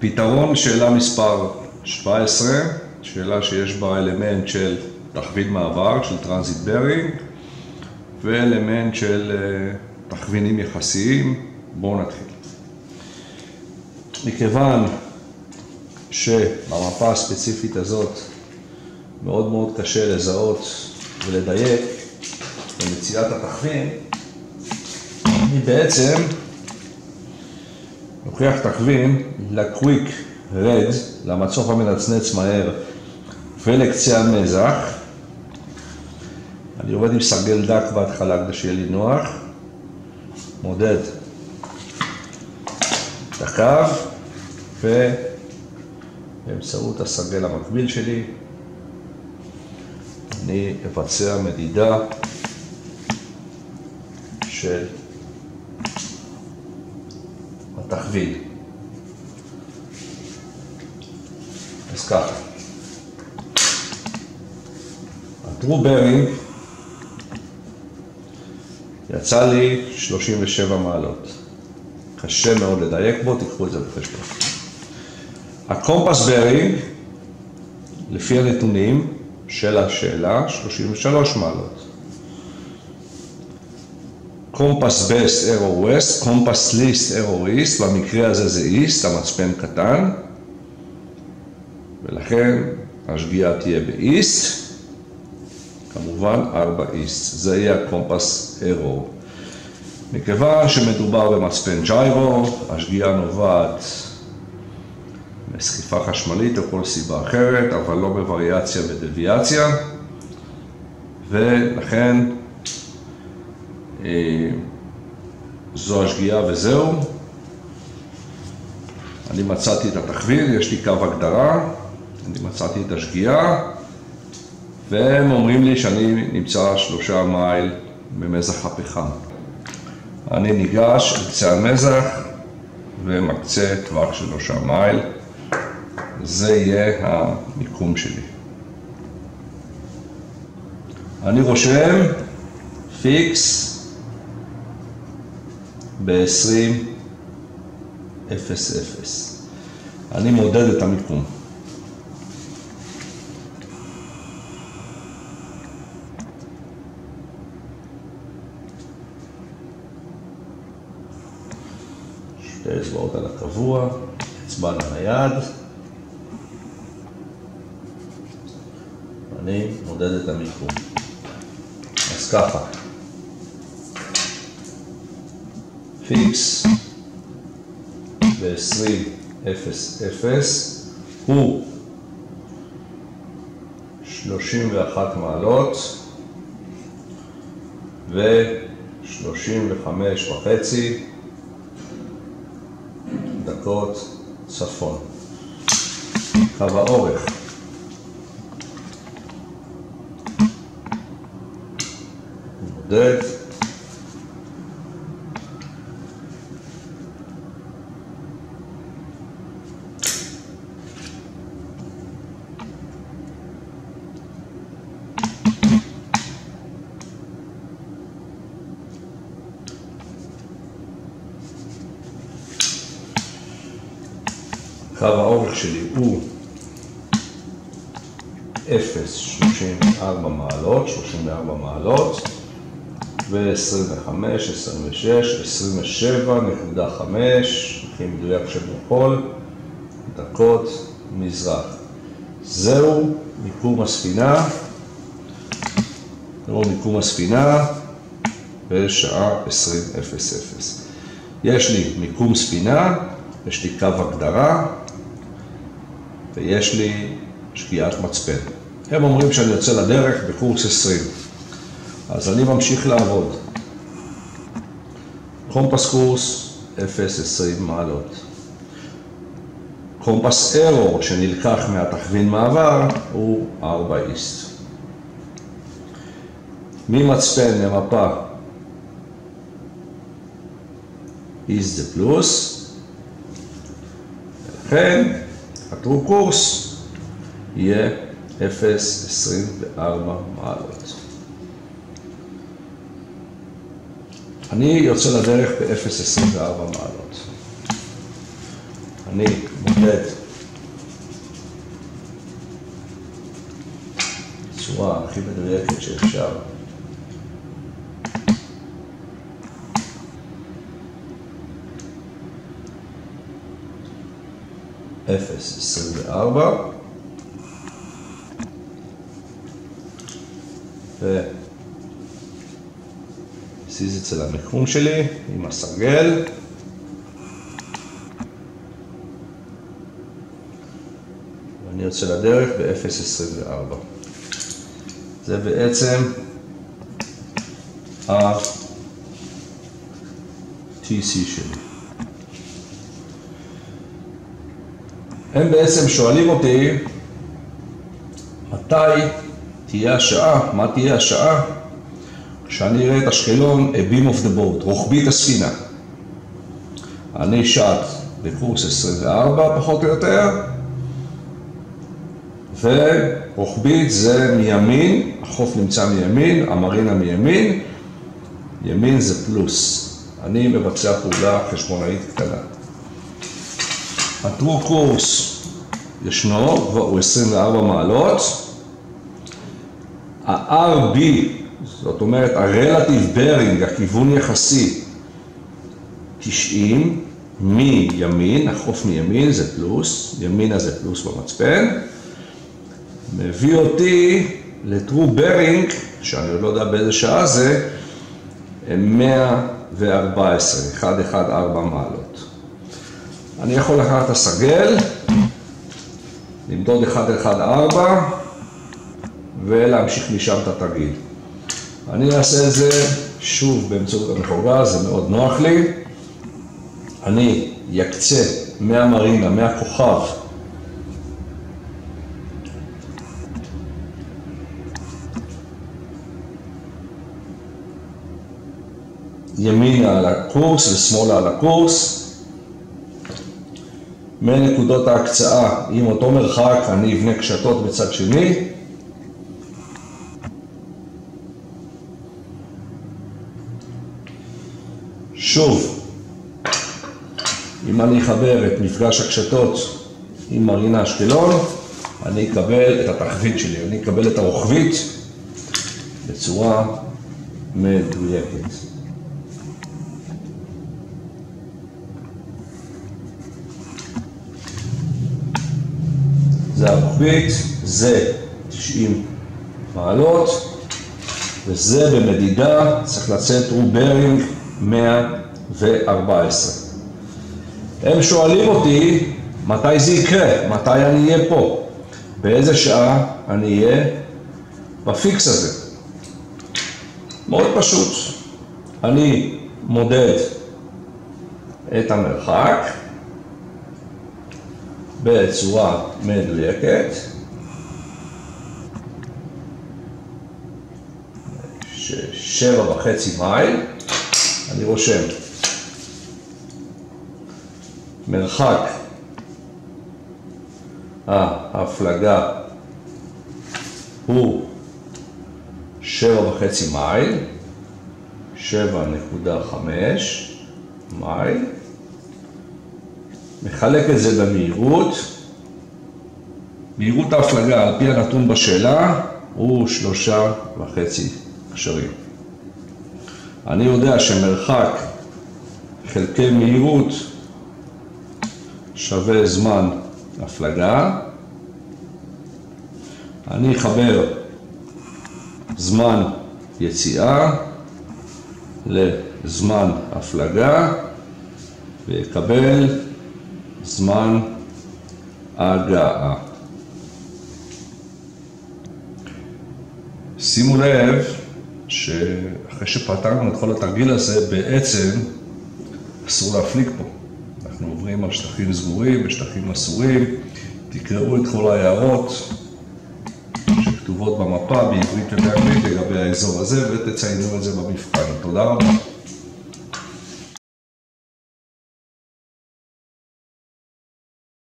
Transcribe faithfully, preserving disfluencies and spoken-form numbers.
פתרון שאלה מספר שבע עשרה, שאלה שיש בה אלמנט של תכווין מעבר, של טרנזיט ברינג, ואלמנט של תכווינים יחסיים. בואו נתחיל. מכיוון שבמפה הספציפית הזאת מאוד מאוד קשה לזהות ולדייק במציאת התכווין, אני בעצם לוקח תכווין לקוויק רד, למצוף המנצנץ מהר ולקצה המזח. אני עובד עם סרגל דק בהתחלה כדי שיהיה לי נוח, מודד את הקו ובאמצעות הסרגל המקביל שלי אני אבצע מדידה של התכווין. אז ככה, הטרו ברינג יצא לי שלושים ושבע מעלות. קשה מאוד לדייק בו, תיקחו את זה בחשבון. הקומפס ברינג, לפי הנתונים של השאלה, שלושים ושלוש מעלות. קומפס בסט, אירו ווסט, קומפס ליסט, אירו איסט, במקרה הזה זה איסט, המצפן קטן, ולכן השגיאה תהיה באיסט, כמובן ארבע איסט, זה יהיה הקומפס אירו. מכיוון שמדובר במצפן ג'יירו, השגיאה נובעת מסחיפה חשמלית או כל סיבה אחרת, אבל לא בווריאציה ודוויאציה, ולכן זו השגיאה וזהו. אני מצאתי את התכווין, יש לי קו הגדרה, אני מצאתי את השגיאה, והם אומרים לי שאני נמצא שלושה מייל במזח הפחם. אני ניגש על קצה המזח ומקצה טווח של שלושה מייל. זה יהיה המיקום שלי. אני רושם פיקס ב-עשרים אפס אפס. אני מודד את המיקום. שתי אצבעות על הקבוע, אצבע על היד. אני מודד את המיקום. אז ככה. פיקס ב-עשרים אפס אפס הוא שלושים ואחת מעלות ו-שלושים וחמש וחצי דקות צפון. קו האורך מודד קו האורך שלי הוא אפס שלושים וארבע מעלות, שלושים וארבע מעלות ו-עשרים וחמש, עשרים ושש, עשרים ושבע נקודה חמש, הכי מדויק שבכל, דקות מזרח. זהו מיקום הספינה, זהו מיקום הספינה בשעה עשרים אפס אפס. יש לי מיקום ספינה, יש לי קו הגדרה, ויש לי שגיאת מצפן. הם אומרים שאני יוצא לדרך בקורס עשרים. אז אני ממשיך לעבוד. קומפס קורס אפס עשרים מעלות. קומפס אירור שנלקח מהתכווין מעבר הוא ארבע איסט. ממצפן למפה איסט זה פלוס, ולכן הטרו קורס יהיה אפס עשרים וארבע מעלות. אני יוצא לדרך ב-אפס עשרים וארבע מעלות. אני מודד בצורה הכי מדויקת שאפשר. אפס עשרים וארבע וסיז אצל המיקום שלי עם הסרגל. ואני יוצא לדרך ב-אפס עשרים וארבע. זה בעצם ה-T C שלי. הם בעצם שואלים אותי מתי תהיה השעה, מה תהיה השעה כשאני אראה את אשקלון, a beam of the boat, רוחבית הספינה. אני שעת בקורס עשרים וארבע פחות או יותר, ורוחבית זה מימין, החוף נמצא מימין, המרינה מימין, ימין זה פלוס. אני מבצע פעולה חשבונאית קטנה. הטרו קורס ישנו, הוא עשרים וארבע מעלות. ה-R B, זאת אומרת ה-Relative Bearing, הכיוון יחסי, תשעים, מימין, החוף מימין זה פלוס, ימינה זה פלוס במצפן, מביא אותי לטרו ברינג, שאני עוד לא יודע באיזה שעה זה, מאה וארבע עשרה, אחת נקודה אחת ארבע מעלות. אני יכול לקחת את הסרגל, למדוד אחת נקודה אחת ארבע, ולהמשיך משם את התרגיל. אני אעשה את זה שוב באמצעות המחוגה, זה מאוד נוח לי. אני יקצה מהמרינה, מהכוכב, ימינה על הקורס ושמאלה על הקורס. מנקודות ההקצאה עם אותו מרחק אני אבנה קשתות בצד שני. שוב, אם אני אחבר את מפגש הקשתות עם מרינה אשקלון, אני אקבל את התחבית שלי, אני אקבל את הרוחבית בצורה מדויקת. זה הרוחבית, זה תשעים מעלות, וזה במדידה צריך לצאת טרו ברינג מאה וארבע עשרה. הם שואלים אותי מתי זה יקרה, מתי אני אהיה פה, באיזה שעה אני אהיה בפיקס הזה. מאוד פשוט, אני מודד את המרחק בצורה מדויקת, שבע וחצי מייל, אני רושם מרחק ההפלגה הוא שבע וחצי מייל, שבע נקודה חמש מייל, מחלק את זה במהירות, מהירות ההפלגה על פי הנתון בשאלה הוא שלושה וחצי קשרים. אני יודע שמרחק חלקי מהירות שווה זמן הפלגה. אני אחבר זמן יציאה לזמן הפלגה ויקבל זמן הגעה. שימו לב שאחרי שפתרנו את כל התרגיל הזה, בעצם אסור להפליג פה. אנחנו עוברים על שטחים סגורים ושטחים אסורים. תקראו את כל ההערות שכתובות במפה בעברית ובאנגלית לגבי האזור הזה ותציינו את זה במבחן. תודה רבה.